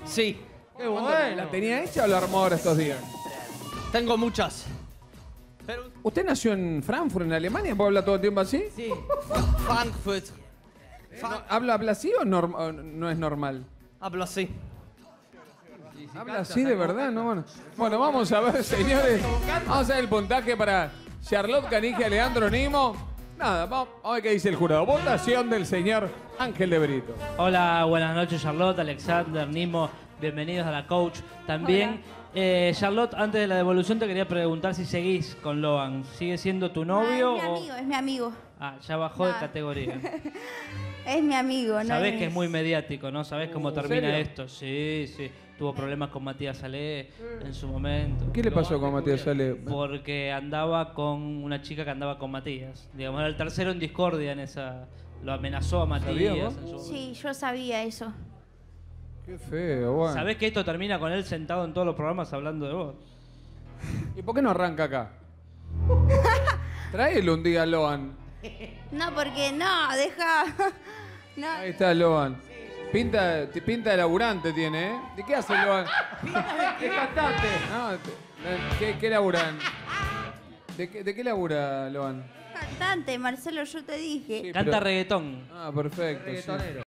Sí. Qué bueno. ¿La tenía hecha o la armó ahora estos días? Tengo muchas. Pero ¿Usted nació en Frankfurt, en Alemania? ¿Puede hablar todo el tiempo así? sí. Frankfurt. ¿Habla así o no es normal? Hablo así. ¿Habla así de verdad? No, bueno, vamos a ver, señores. Vamos a ver el puntaje para Charlotte Canigia, Leandro Nimo. Nada, vamos a ver qué dice el jurado. Votación del señor Ángel de Brito. Hola, buenas noches Charlotte, Alexander, Nimo, bienvenidos a la coach. También, Charlotte, antes de la devolución te quería preguntar si seguís con Loan. ¿Sigue siendo tu novio? Es mi amigo. Ah, ya bajó de categoría. Es mi amigo, ¿no? Sabés que es muy mediático, ¿no? Sabés cómo termina serio? esto. Sí, sí. Tuvo problemas con Matías Salé en su momento. ¿Qué le pasó con Matías Salé? Porque andaba con una chica que andaba con Matías. Digamos, era el tercero en discordia en esa... Lo amenazó a Matías. ¿Sabías vos? en su momento. Sí, yo sabía eso. Qué feo, bueno. ¿Sabés que esto termina con él sentado en todos los programas hablando de vos? ¿Y por qué no arranca acá? Tráele un día a Loan. No, porque no, deja. No. Ahí está Loan. Pinta de laburante tiene, ¿eh? ¿De qué hace Loan? ¡Qué cantante! No, ¿qué laburan? ¿De qué labura Loan? Cantante, Marcelo, yo te dije. Sí, Canta pero- reggaetón. Ah, perfecto. sí. Reggaetonero.